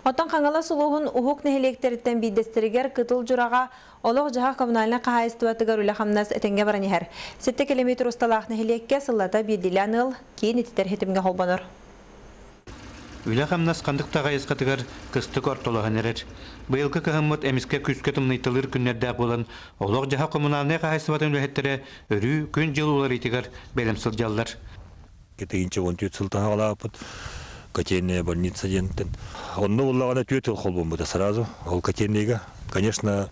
Оттан қаңала сұлуғын ұхуқ нәхелектеріттен бейдестерігер кытыл жыраға олық жаға коммунальна қағайыстуатыгар үлі қамнас әтенге баран ехер. 7 километр ұсталақ нәхелекке сыллата бейділі аныл кейін етітер хетімге қолбаныр. Үлі қамнас қандықта қайысқатыгар кыстық ортолығын әрер. Бұйылғы кығыммыт әміске күске тымнайтылыр күннерді болын, олық жаға коммунальна қағайыстуатын үліхеттері өрі күн жыл олар етігар бәлімсіл жаллар. Кетегінші 14 сылтан алапыт, котельная больница дентен. Онны уллағана түйетіл қолбын бұда сразу. Ол котельныйға, конечно,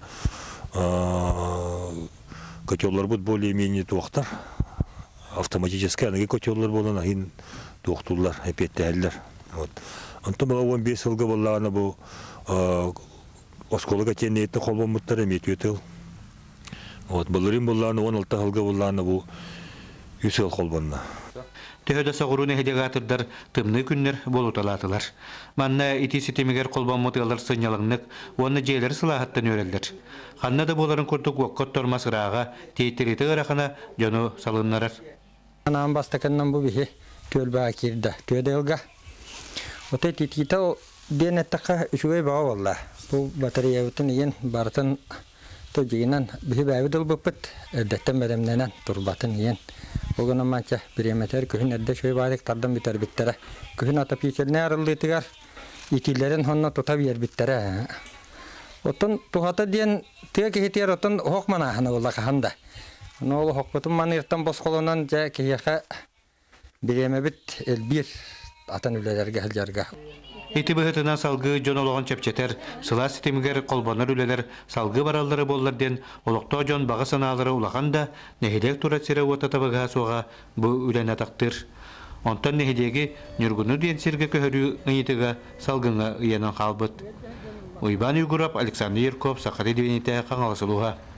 котеллар бұд более-менее туақтар. Автоматически анаги котеллар болын, ағын туқтулар, әпетті әлдер. Онты бұға 15 жылғы болағана бұл осколы котельнейті қолбын бұттар әме түйетіл. Бұлырын болағана 16 жылғы болағана бұл 100 жыл қолбынна. Төһөдө согуруны хедегатырдар тымны күннер болуталатылар. Манна ити-ситемигер колбан мотыалар сынялыңнык, оны жейлер сылахаттан өрелдер. Ханна да боларын көрдік уаққот тормас ырааға, тейтереті ғырақына жону салыннарар. Анам бастаканнан бұл бихе төлбаға керді, төйдейлға. Оты тетита денеттаққа үшугай баға болла. Бұл батарея өтін еген бартын төжегінен бихе бәуіділ бұппыт, әрдеттен бәрімненен тұрбатын еген. Оғынан манча біреметер күхін әрді шөй бадық тардан бітер біттері. Күхін атап екеліне арылдытығар, итилерін онына тұта бер біттері. Оттын тұхаты ден түйе кехетер оттын хоқман ағаны олда қағанда. Ол хоқпытын маны ертен бос қолынан жа кехеқа біреме біт әлбір атын үлелерге әлжарға. Ити бұғытынан салғы жон олығын чепчетер, сыла сетемігер қолбаныр үлелер салғы баралары болларден олықта жон бағы саналары улағанда нәхедек туратсері отата бұға соға бұл үлен атақтыр. Онтан нәхедегі нүргіні ден серге көхірі ұйетіға салғыңа ұйенін қалбыт. Уйбан Югурап, Александр Ерков, Сақары Девенеті қаңалысылуға.